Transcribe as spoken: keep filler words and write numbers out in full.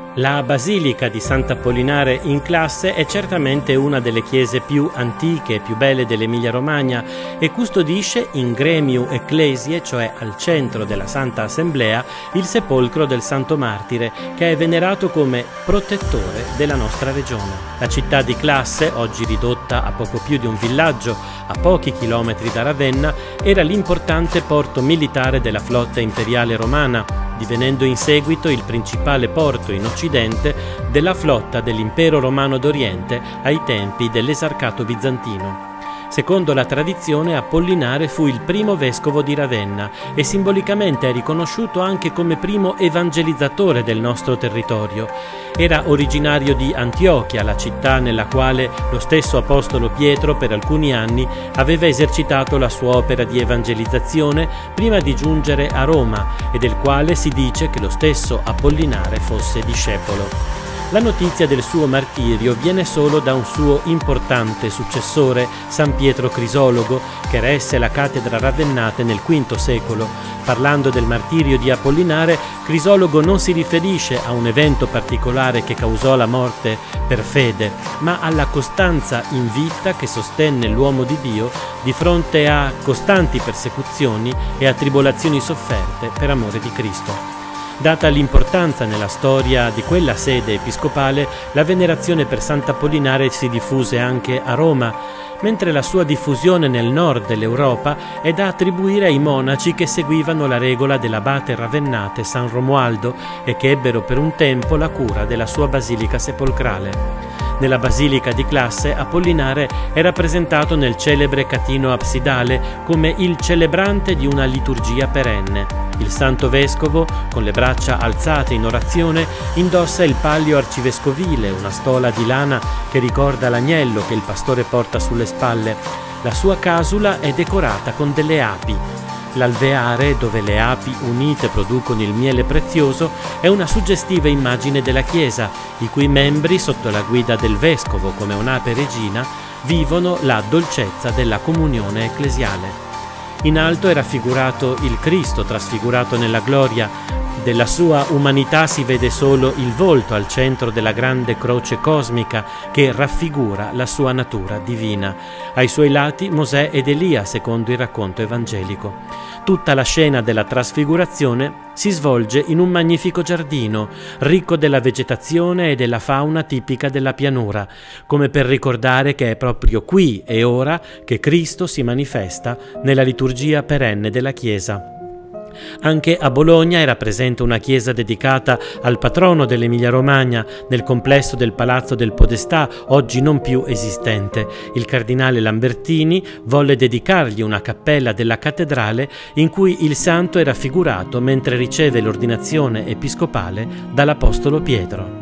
La Basilica di Sant'Apollinare in Classe è certamente una delle chiese più antiche e più belle dell'Emilia-Romagna e custodisce in gremium ecclesiae, cioè al centro della Santa Assemblea, il sepolcro del Santo Martire, che è venerato come protettore della nostra regione. La città di Classe, oggi ridotta a poco più di un villaggio a pochi chilometri da Ravenna, era l'importante porto militare della flotta imperiale romana, divenendo in seguito il principale porto in Occidente della flotta dell'Impero Romano d'Oriente ai tempi dell'Esarcato bizantino. Secondo la tradizione, Apollinare fu il primo vescovo di Ravenna e simbolicamente è riconosciuto anche come primo evangelizzatore del nostro territorio. Era originario di Antiochia, la città nella quale lo stesso apostolo Pietro per alcuni anni aveva esercitato la sua opera di evangelizzazione prima di giungere a Roma e del quale si dice che lo stesso Apollinare fosse discepolo. La notizia del suo martirio viene solo da un suo importante successore, San Pietro Crisologo, che resse la cattedra ravennate nel quinto secolo. Parlando del martirio di Apollinare, Crisologo non si riferisce a un evento particolare che causò la morte per fede, ma alla costanza in vita che sostenne l'uomo di Dio di fronte a costanti persecuzioni e a tribolazioni sofferte per amore di Cristo. Data l'importanza nella storia di quella sede episcopale, la venerazione per Sant'Apollinare si diffuse anche a Roma, mentre la sua diffusione nel nord dell'Europa è da attribuire ai monaci che seguivano la regola dell'abate ravennate San Romualdo e che ebbero per un tempo la cura della sua basilica sepolcrale. Nella Basilica di Classe, Apollinare è rappresentato nel celebre catino absidale come il celebrante di una liturgia perenne. Il santo vescovo, con le braccia alzate in orazione, indossa il pallio arcivescovile, una stola di lana che ricorda l'agnello che il pastore porta sulle spalle. La sua casula è decorata con delle api. L'alveare, dove le api unite producono il miele prezioso, è una suggestiva immagine della Chiesa, i cui membri, sotto la guida del vescovo come un'ape regina, vivono la dolcezza della comunione ecclesiale. In alto è raffigurato il Cristo trasfigurato nella gloria. Della sua umanità si vede solo il volto al centro della grande croce cosmica che raffigura la sua natura divina. Ai suoi lati Mosè ed Elia, secondo il racconto evangelico. Tutta la scena della trasfigurazione si svolge in un magnifico giardino, ricco della vegetazione e della fauna tipica della pianura, come per ricordare che è proprio qui e ora che Cristo si manifesta nella liturgia perenne della Chiesa. Anche a Bologna era presente una chiesa dedicata al patrono dell'Emilia-Romagna nel complesso del Palazzo del Podestà, oggi non più esistente. Il cardinale Lambertini volle dedicargli una cappella della cattedrale in cui il santo è raffigurato mentre riceve l'ordinazione episcopale dall'apostolo Pietro.